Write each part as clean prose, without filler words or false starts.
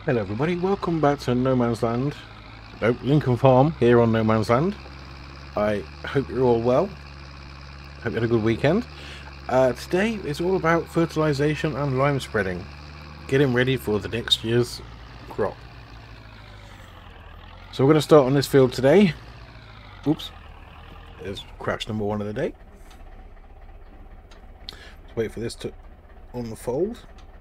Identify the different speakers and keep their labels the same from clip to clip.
Speaker 1: Hello everybody, welcome back to No Man's Land. Nope, Lincoln Farm here on No Man's Land. I hope you're all well. Hope you had a good weekend. Today is all about fertilization and lime spreading. Getting ready for the next year's crop. So we're going to start on this field today. Oops. There's crouch number 1 of the day. Let's wait for this to unfold.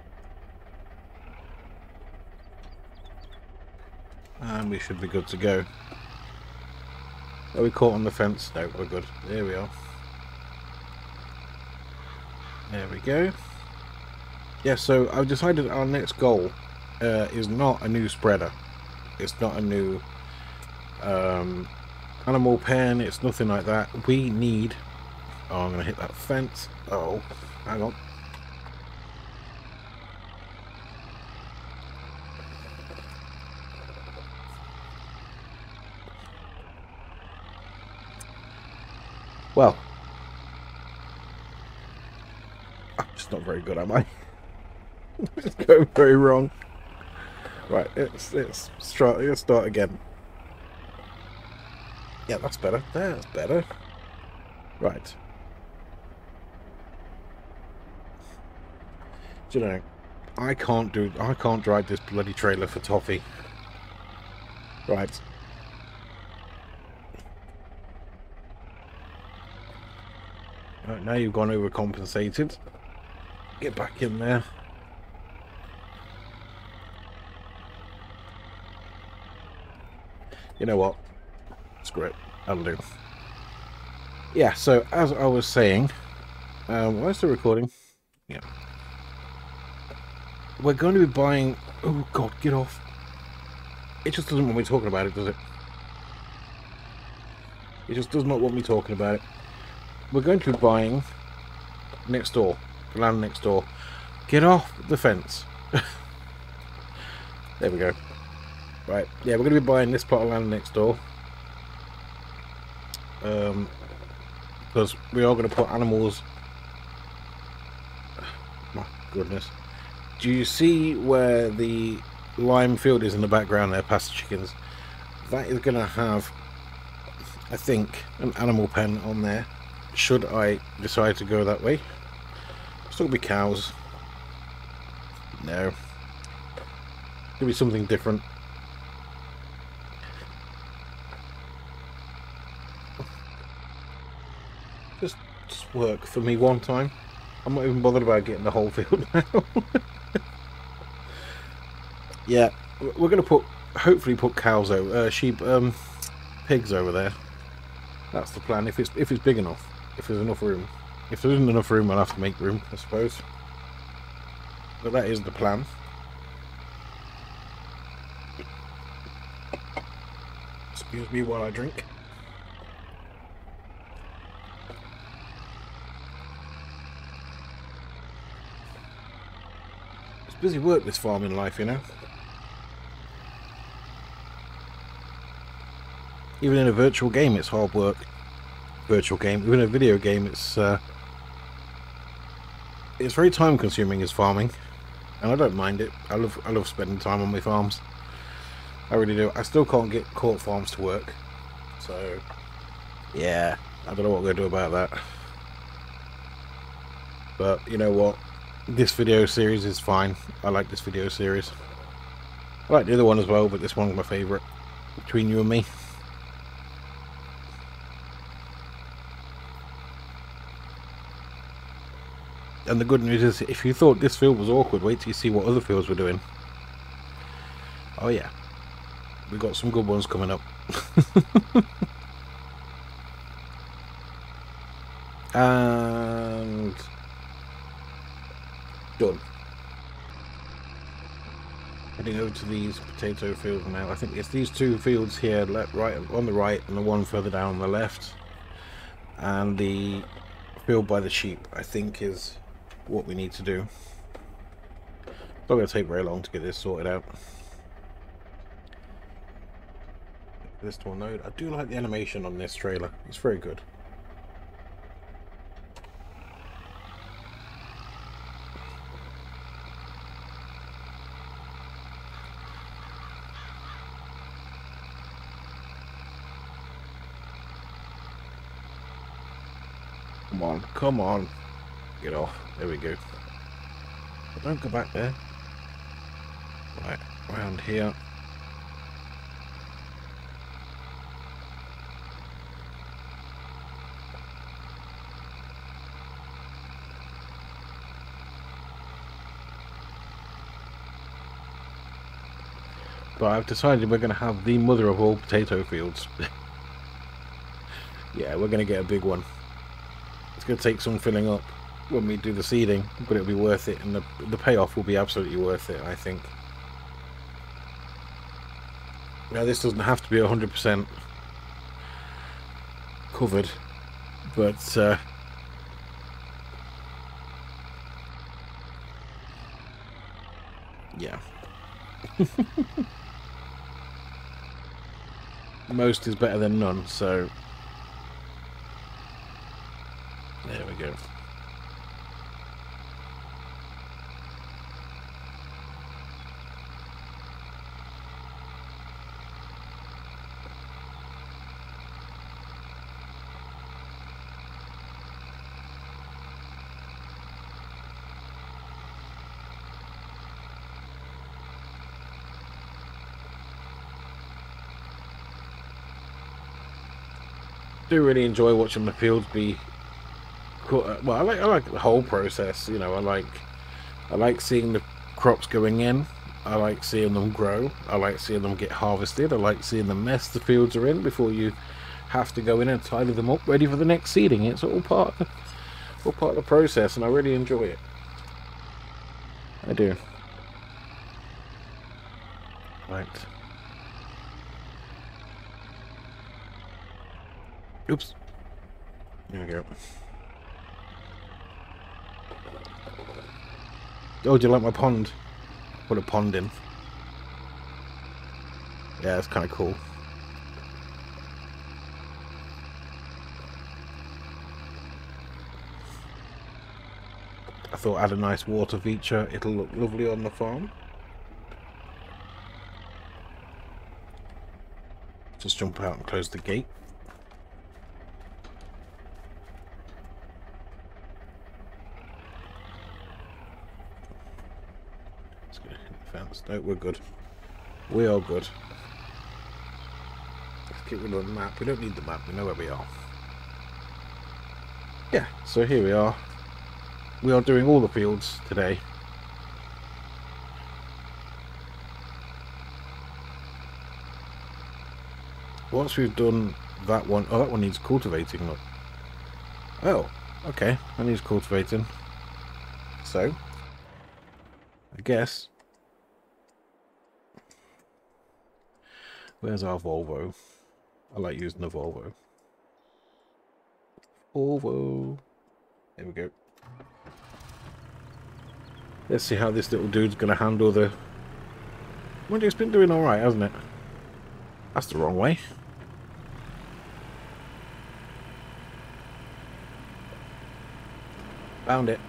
Speaker 1: And we should be good to go. Are we caught on the fence? No, we're good. There we are. There we go. Yeah, so I've decided our next goal is not a new spreader. It's not a new animal pen. It's nothing like that. We need... Oh, I'm going to hit that fence. Oh, hang on. Well, I'm just not very good, am I? It's going very wrong. Right, let's start again. Yeah, that's better. That's better. Right. Do you know, I can't drive this bloody trailer for toffee. Right. Right, now you've gone overcompensated. Get back in there. You know what? Screw it. That'll do. Yeah, so as I was saying, why is the recording? Yeah. We're going to be buying... Oh, God, get off. It just doesn't want me talking about it, does it? It just does not want me talking about it. We're going to be buying next door. The land next door. Get off the fence. There we go. Right, yeah, we're going to be buying this plot of land next door. Because we are going to put animals... My goodness. Do you see where the lime field is in the background there, past the chickens? That is going to have, I think, an animal pen on there, should I decide to go that way. Still be cows. No. Could be something different. Just work for me one time. I'm not even bothered about getting the whole field now. Yeah, we're going to hopefully put cows over, sheep, pigs over there. That's the plan, if it's big enough, if there's enough room. If there isn't enough room, I'll have to make room, I suppose. But that is the plan. Excuse me while I drink. It's busy work, this farming life, you know. Even in a virtual game, it's hard work. Virtual game, even a video game, it's very time consuming as farming, and I don't mind it. I love spending time on my farms. I really do. I still can't get court farms to work, so yeah, I don't know what we're gonna do about that. But you know what? This video series is fine. I like this video series. I like the other one as well, but this one's my favourite between you and me. And the good news is, if you thought this field was awkward, wait till you see what other fields we're doing. Oh yeah, we got some good ones coming up. And done. Heading over to these potato fields now. I think it's these two fields here, right on the right, and the one further down on the left. And the field by the sheep, I think, is what we need to do. It's not going to take very long to get this sorted out. This to unload. I do like the animation on this trailer. It's very good. Come on, come on. Get off. There we go. Don't go back there. Right, around here. But I've decided we're going to have the mother of all potato fields. Yeah, we're going to get a big one. It's going to take some filling up when we do the seeding, but it'll be worth it, and the payoff will be absolutely worth it, I think. Now, this doesn't have to be 100% covered, but yeah. Most is better than none, so there we go. Do really enjoy watching the fields be cut. Well, I like the whole process. You know, I like seeing the crops going in. I like seeing them grow. I like seeing them get harvested. I like seeing the mess the fields are in before you have to go in and tidy them up, ready for the next seeding. It's all part of the process, and I really enjoy it. I do. Right. Oops. There we go. Oh, do you like my pond? Put a pond in. Yeah, it's kind of cool. I thought add a nice water feature. It'll look lovely on the farm. Just jump out and close the gate. No, we're good. We are good. Let's get rid of the map. We don't need the map. We know where we are. Yeah, so here we are. We are doing all the fields today. Once we've done that one... Oh, that one needs cultivating. Look. Oh, okay. That needs cultivating. So, I guess... Where's our Volvo? I like using the Volvo. Volvo. There we go. Let's see how this little dude's going to handle the... Well, it's been doing alright, hasn't it? That's the wrong way. Found it.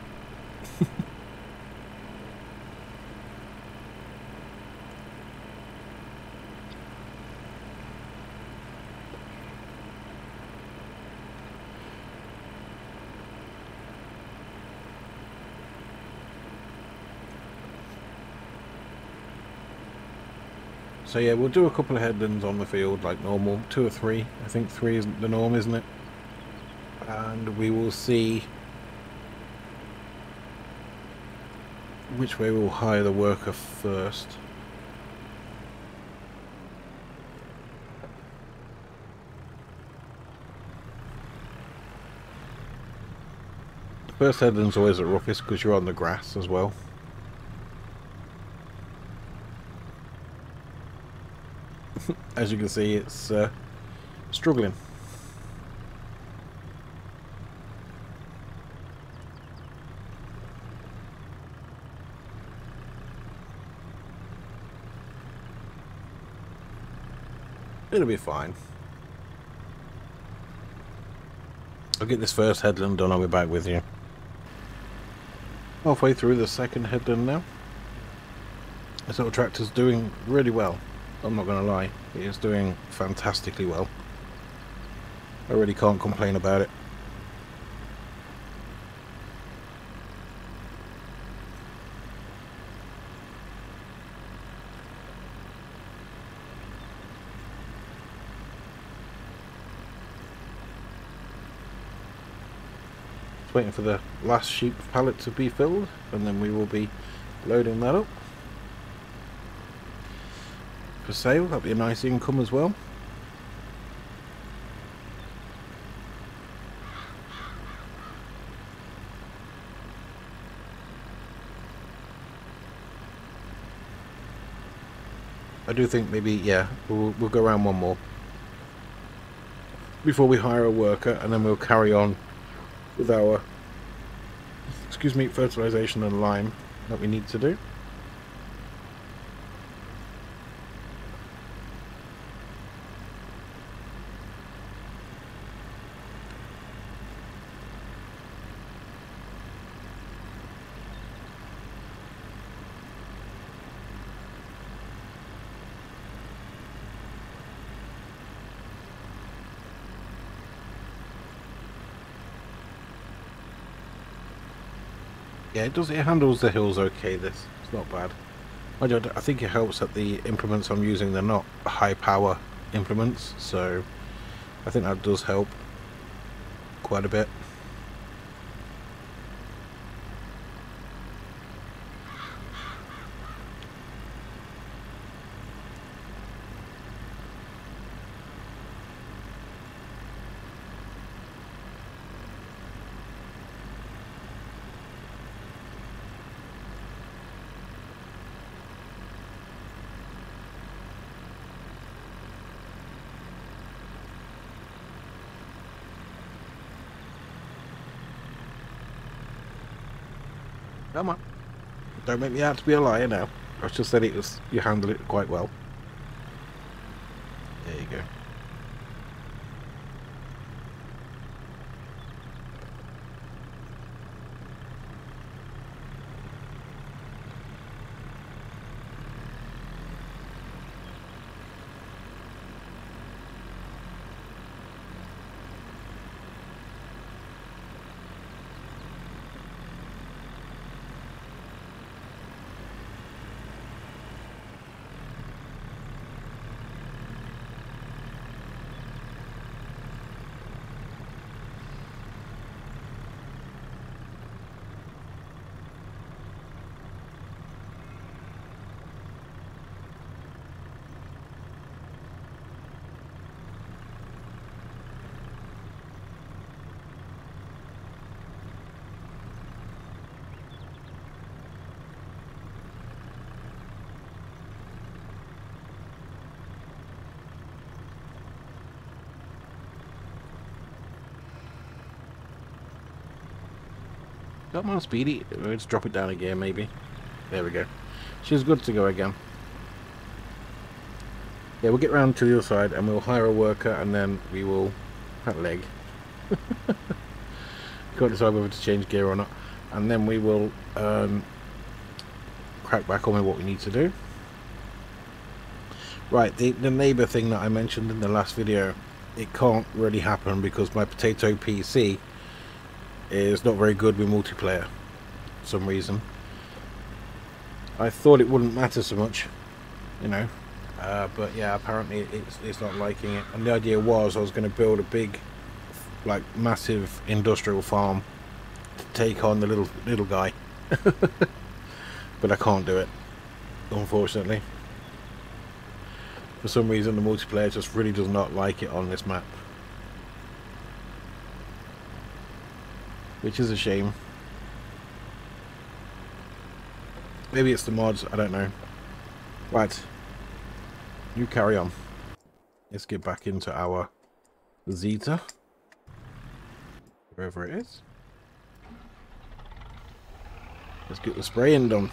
Speaker 1: So yeah, we'll do a couple of headlands on the field like normal, 2 or 3. I think 3 isn't the norm, isn't it? And we will see which way we'll hire the worker first. The first headland's always the roughest because you're on the grass as well. As you can see, it's struggling. It'll be fine. I'll get this first headland done, I'll be back with you. Halfway through the second headland now. This little tractor's doing really well. I'm not going to lie, it is doing fantastically well. I really can't complain about it. waiting for the last sheep pallet to be filled, and then we will be loading that up for sale. That'll be a nice income as well. I do think maybe, yeah, we'll go around one more before we hire a worker, and then we'll carry on with our, excuse me, fertilization and lime that we need to do. Yeah, it handles the hills okay, this. It's not bad. I think it helps that the implements I'm using, they're not high power implements, so I think that does help quite a bit. Come on. Don't make me out to be a liar now. I just said you handled it quite well. There you go. Come on, Speedy. Let's drop it down again, maybe. There we go. She's good to go again. Yeah, we'll get round to the other side and we'll hire a worker, and then we will... That leg. Can't decide whether to change gear or not. And then we will crack back on with what we need to do. Right, the neighbour thing that I mentioned in the last video, it can't really happen because my potato PC is not very good with multiplayer for some reason. I thought it wouldn't matter so much, you know, but yeah, apparently it's not liking it. And the idea was I was going to build a big, like, massive industrial farm to take on the little guy, but I can't do it, unfortunately. For some reason the multiplayer just really does not like it on this map, which is a shame. Maybe it's the mods, I don't know. Right, you carry on. Let's get back into our Zeta, wherever it is. Let's get the spraying done.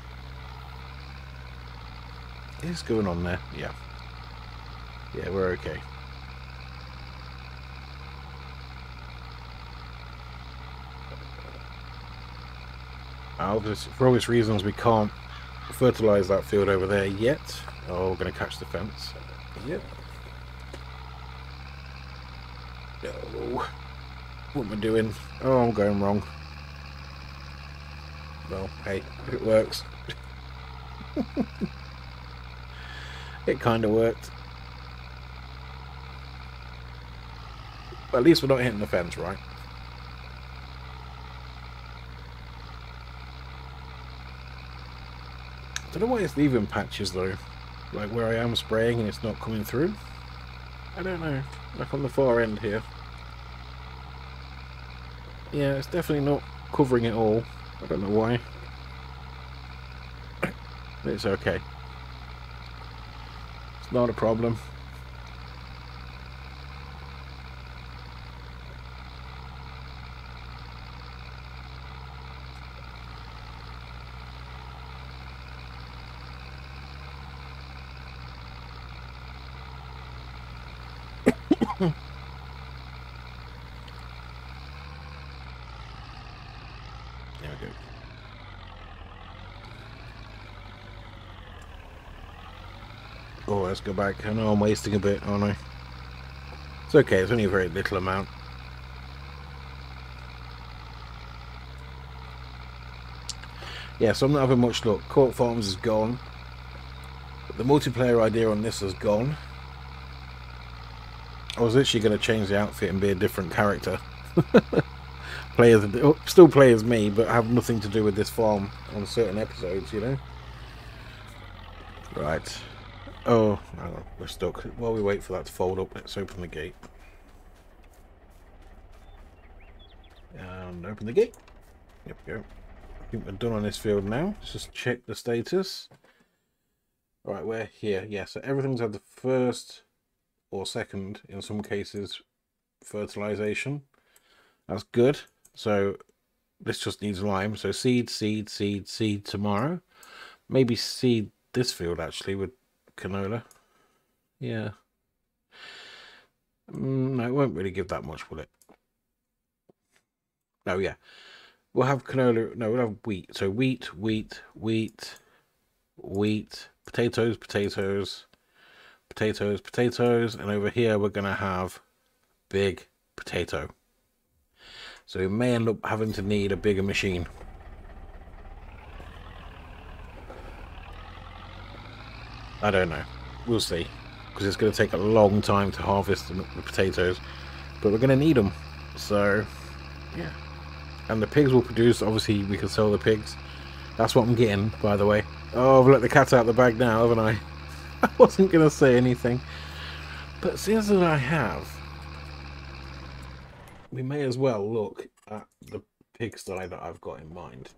Speaker 1: What's going on there? Yeah, we're okay. For obvious reasons, we can't fertilize that field over there yet. Oh, we're going to catch the fence. Yep. No. What am I doing? Oh, I'm going wrong. Well, hey, it works. It kind of worked. But at least we're not hitting the fence, right? Don't know why it's leaving patches though. Like where I am spraying and it's not coming through. I don't know. Like on the far end here. Yeah, it's definitely not covering it all. I don't know why. But it's okay. It's not a problem. There we go. Oh, let's go back. I know I'm wasting a bit, aren't I? It's okay, it's only a very little amount. Yeah, so I'm not having much luck. Court Farms is gone. The multiplayer idea on this is gone. I was literally going to change the outfit and be a different character. Still play as me, but have nothing to do with this farm on certain episodes, you know? Right. Oh, hang on, we're stuck. While we wait for that to fold up, let's open the gate. And open the gate. There we go. I think we're done on this field now. Let's just check the status. Right, we're here. Yeah, so everything's had the first or second, in some cases, fertilization. That's good. So this just needs lime. So seed, seed, seed, seed tomorrow. Maybe seed this field actually with canola. Yeah. No, it won't really give that much, will it? No, yeah. We'll have canola. No, we'll have wheat. So wheat, wheat, wheat, wheat, potatoes, potatoes, potatoes, potatoes. And over here, we're going to have big potato. So we may end up having to need a bigger machine. I don't know. We'll see. Because it's going to take a long time to harvest the potatoes. But we're going to need them. So, yeah. And the pigs will produce. Obviously, we can sell the pigs. That's what I'm getting, by the way. Oh, I've let the cat out of the bag now, haven't I? I wasn't going to say anything. But since that I have, we may as well look at the pigsty that I've got in mind.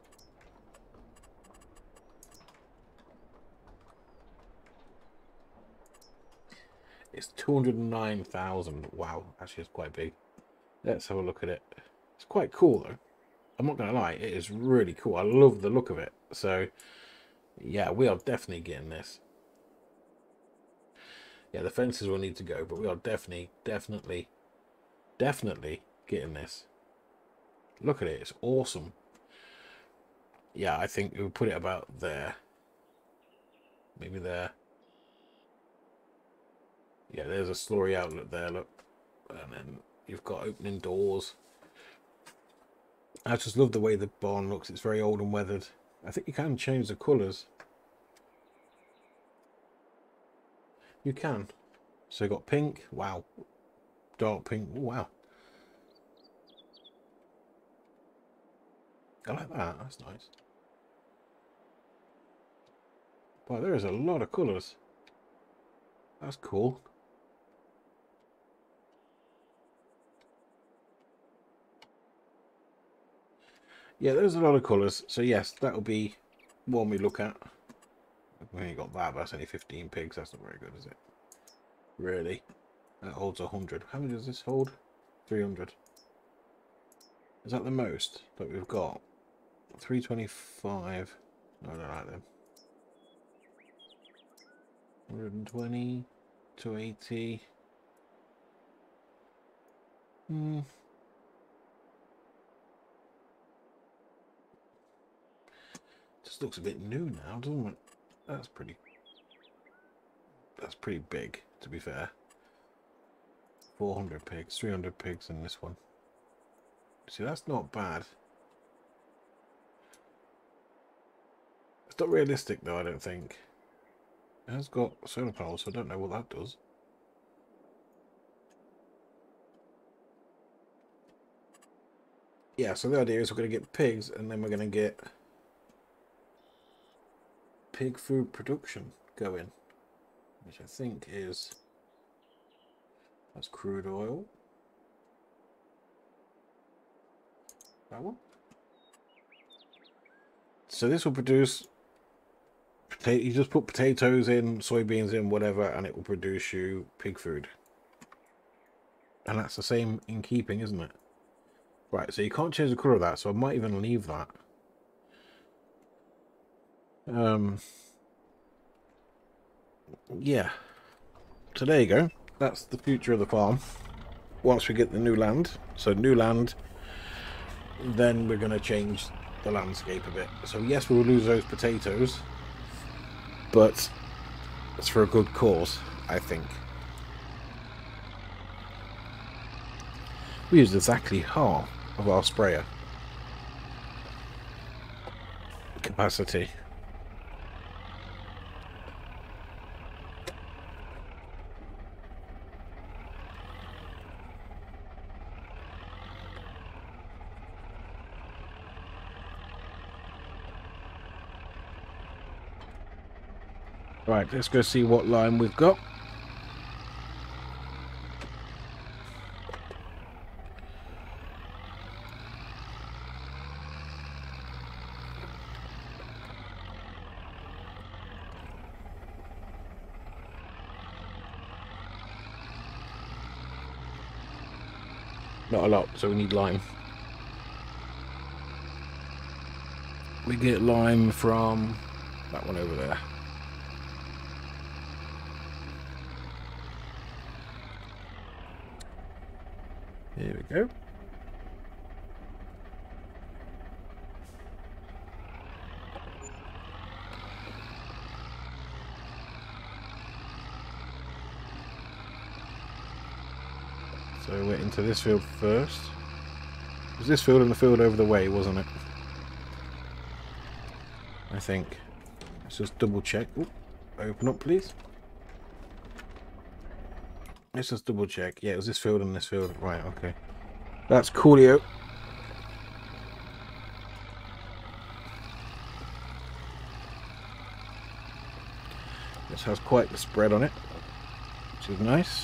Speaker 1: It's 209,000. Wow, actually it's quite big. Let's have a look at it. It's quite cool though. I'm not going to lie, it is really cool. I love the look of it. So, yeah, we are definitely getting this. Yeah, the fences will need to go, but we are definitely getting this. Look at it, it's awesome. Yeah, I think we'll put it about there. Maybe there. Yeah, there's a slurry outlet there, look. And then you've got opening doors. I just love the way the barn looks. It's very old and weathered. I think you can change the colours. You can. So you've got pink. Wow. Dark pink. Wow. I like that. That's nice. Wow, there is a lot of colours. That's cool. Yeah, there's a lot of colours. So yes, that'll be one we look at. We ain't got that, but that's only 15 pigs. That's not very good, is it? Really? That holds 100. How many does this hold? 300. Is that the most that we've got? 325. No, I don't like them. 120. 280. Just looks a bit new now, doesn't it? That's pretty big, to be fair. 400 pigs, 300 pigs in this one. See, that's not bad. It's not realistic though, I don't think. It has got solar panels, so I don't know what that does. Yeah, so the idea is we're going to get pigs and then we're going to get pig food production going, which I think is, that's crude oil. That one. So this will produce potato. You just put potatoes in, soybeans in, whatever, and it will produce you pig food. And that's the same in keeping, isn't it? Right, so you can't change the colour of that, so I might even leave that. Yeah. So there you go. That's the future of the farm. Once we get the new land. So new land, then we're going to change the landscape a bit. So yes, we'll lose those potatoes, but it's for a good cause, I think. We used exactly half of our sprayer capacity. Right, let's go see what lime we've got. Not a lot, so we need lime. We get lime from that one over there. Here we go. So we're into this field first. It was this field and the field over the way, wasn't it? I think. Let's just double check. Ooh, open up, please. Let's just double check. Yeah, it was this field and this field. Right, okay. That's coolio. This has quite the spread on it, which is nice.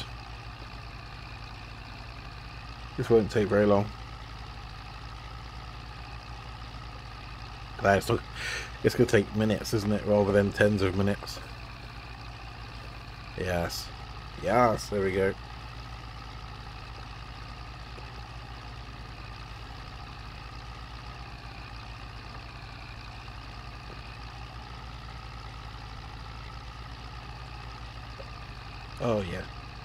Speaker 1: This won't take very long. It's going to take minutes, isn't it, rather than tens of minutes. Yes. Yes, there we go. Oh, yeah.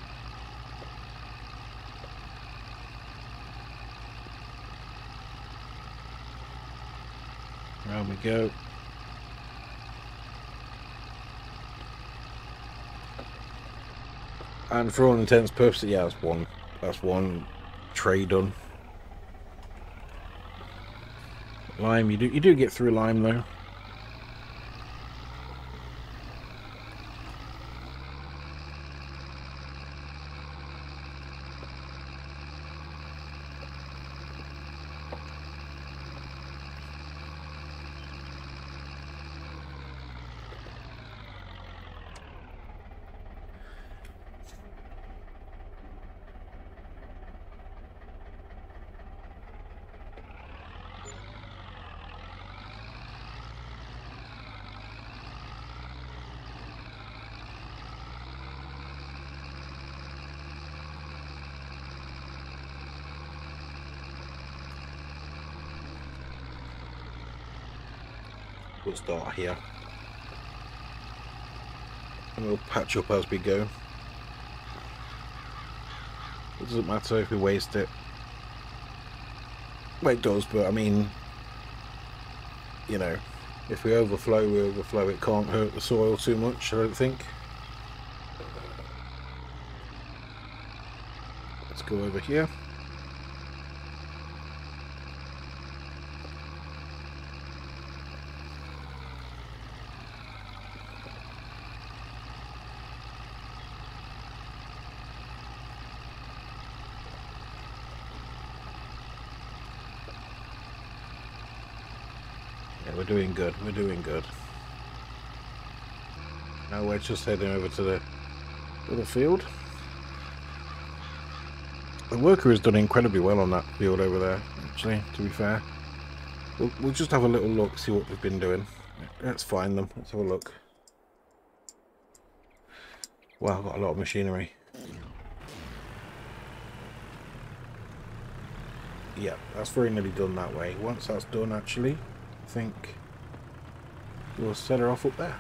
Speaker 1: Round we go. And for all intents and purposes, yeah, that's one tray done. Lime, you do get through lime though. We'll start here and we'll patch up as we go. It doesn't matter if we waste it. Well, it does, but I mean, you know, if we overflow, we overflow. It can't hurt the soil too much, I don't think. Let's go over here. Yeah, we're doing good. We're doing good. Now we're just heading over to the field. The worker has done incredibly well on that field over there, actually, to be fair. We'll just have a little look, see what they've been doing. Let's find them. Let's have a look. Wow, I've got a lot of machinery. Yeah, that's very nearly done that way. Once that's done, actually, I think we'll set her off up there.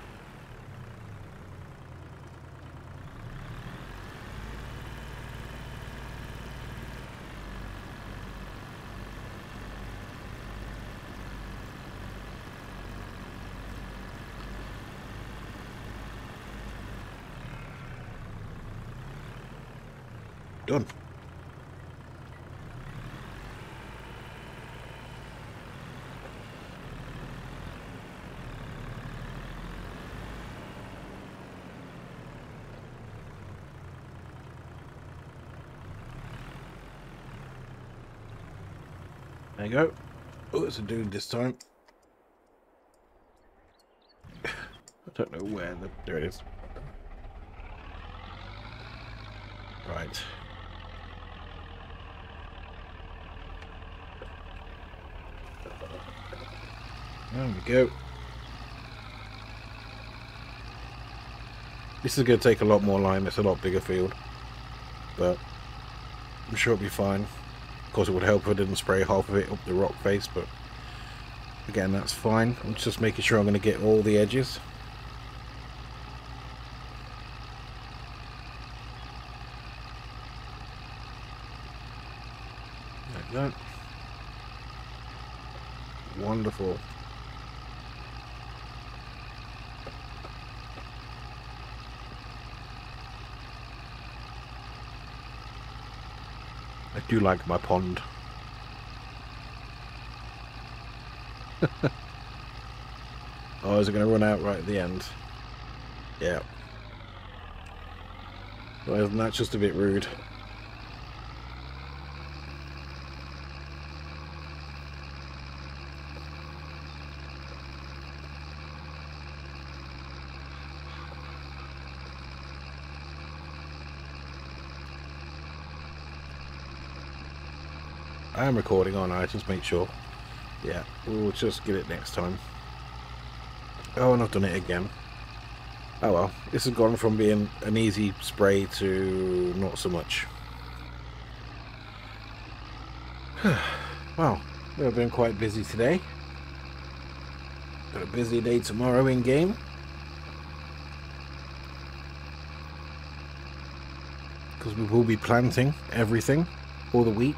Speaker 1: Done. There you go. Oh, it's a dude this time. I don't know where there it is. Right. There we go. This is going to take a lot more lime. It's a lot bigger field, but I'm sure it'll be fine. Of course, it would help if I didn't spray half of it up the rock face, but again, that's fine. I'm just making sure I'm going to get all the edges. Like that. Wonderful. I do like my pond. Oh, is it going to run out right at the end? Yeah. Well, isn't that just a bit rude? I am recording, aren't I? Just make sure. Yeah, we'll just get it next time. Oh, and I've done it again. Oh well, this has gone from being an easy spray to not so much. Well, we've been quite busy today. Got a busy day tomorrow in game. Because we will be planting everything, all the wheat.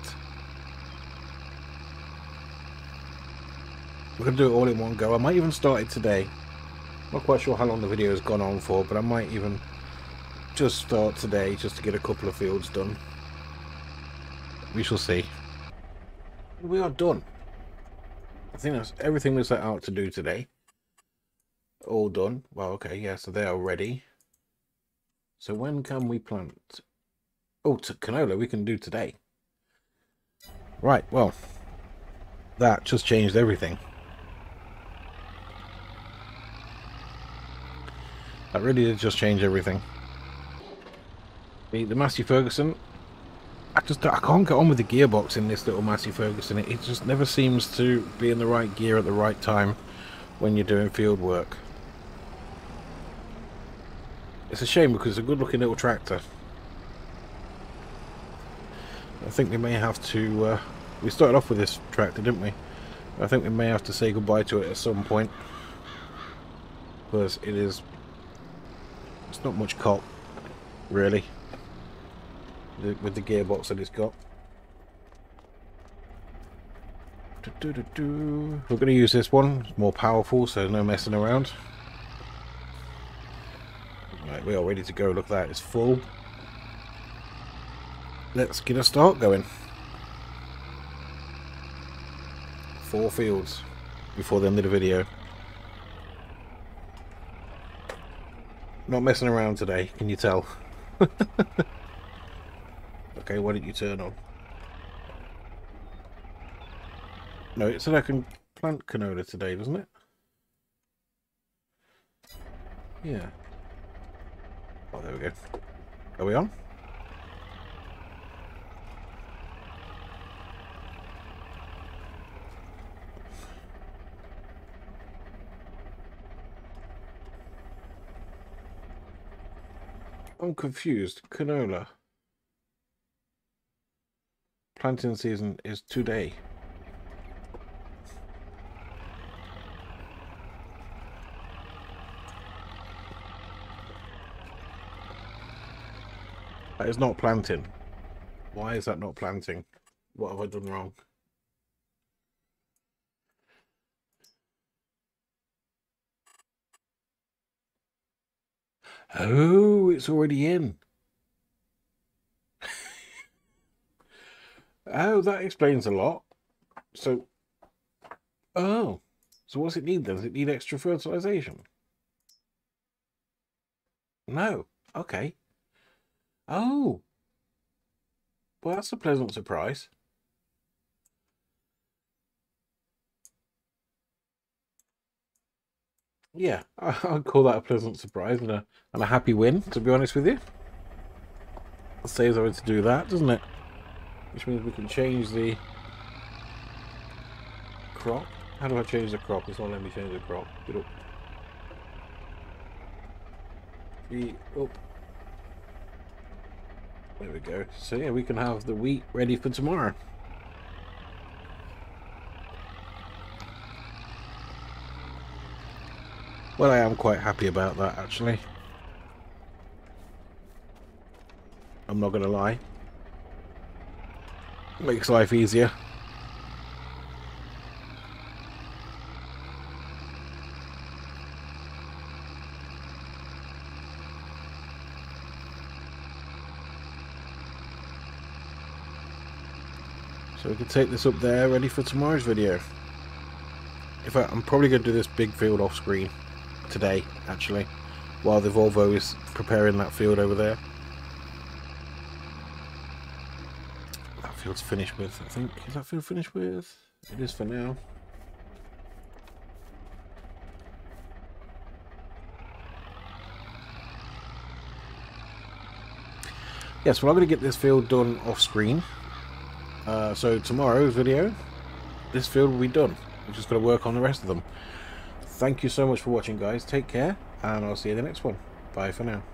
Speaker 1: We're going to do it all in one go. I might even start it today. Not quite sure how long the video has gone on for, but I might even just start today just to get a couple of fields done. We shall see. We are done. I think that's everything we set out to do today. All done. Well, okay, yeah, so they are ready. So when can we plant? Oh, canola we can do today. Right, well, that just changed everything. That really did just change everything. The Massey Ferguson, I can't get on with the gearbox in this little Massey Ferguson. It just never seems to be in the right gear at the right time when you're doing field work. It's a shame because it's a good looking little tractor. I think we may have to, we started off with this tractor, didn't we? I think we may have to say goodbye to it at some point. Because it's not much cop, really, with the gearbox that it's got. We're going to use this one. It's more powerful, so no messing around. Right, we are ready to go. Look at that, it's full. Let's get a start going. 4 fields before the end of the video. Not messing around today, can you tell? Okay, why don't you turn on? No, it said I can plant canola today, doesn't it? Yeah. Oh, there we go. Are we on? I'm confused. Canola. Planting season is today. That is not planting. Why is that not planting? What have I done wrong? Oh, it's already in. Oh, that explains a lot. So, oh, so what's it need then? Does it need extra fertilization? No. Okay. Oh, well, that's a pleasant surprise. Yeah, I'd call that a pleasant surprise and a happy win, to be honest with you. It saves us to do that, doesn't it? Which means we can change the crop. How do I change the crop? It's not letting me change the crop. Get up. Feet up. There we go. So yeah, we can have the wheat ready for tomorrow. Well, I am quite happy about that, actually. I'm not going to lie. Makes life easier. So we can take this up there, ready for tomorrow's video. In fact, I'm probably going to do this big field off screen today, actually, while the Volvo is preparing that field over there. That field's finished with, I think. Is that field finished with? It is for now. Yes, well, I'm going to get this field done off screen. So tomorrow's video, this field will be done. We're just going to work on the rest of them. Thank you so much for watching, guys. Take care, and I'll see you in the next one. Bye for now.